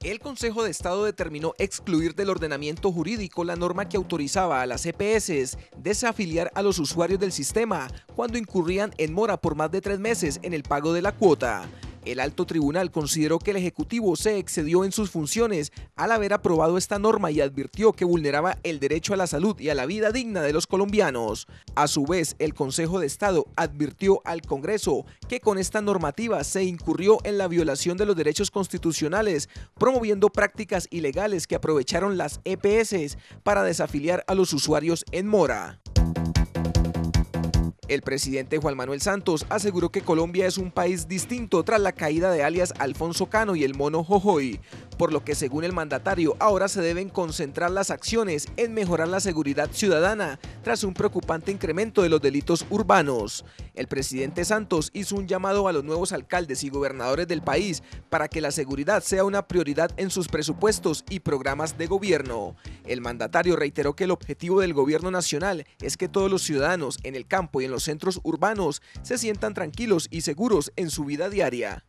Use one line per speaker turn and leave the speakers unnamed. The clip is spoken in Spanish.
El Consejo de Estado determinó excluir del ordenamiento jurídico la norma que autorizaba a las EPS desafiliar a los usuarios del sistema cuando incurrían en mora por más de 3 meses en el pago de la cuota. El alto tribunal consideró que el Ejecutivo se excedió en sus funciones al haber aprobado esta norma y advirtió que vulneraba el derecho a la salud y a la vida digna de los colombianos. A su vez, el Consejo de Estado advirtió al Congreso que con esta normativa se incurrió en la violación de los derechos constitucionales, promoviendo prácticas ilegales que aprovecharon las EPS para desafiliar a los usuarios en mora. El presidente Juan Manuel Santos aseguró que Colombia es un país distinto tras la caída de alias Alfonso Cano y el Mono Jojoy, por lo que según el mandatario ahora se deben concentrar las acciones en mejorar la seguridad ciudadana tras un preocupante incremento de los delitos urbanos. El presidente Santos hizo un llamado a los nuevos alcaldes y gobernadores del país para que la seguridad sea una prioridad en sus presupuestos y programas de gobierno. El mandatario reiteró que el objetivo del gobierno nacional es que todos los ciudadanos en el campo y en los centros urbanos se sientan tranquilos y seguros en su vida diaria.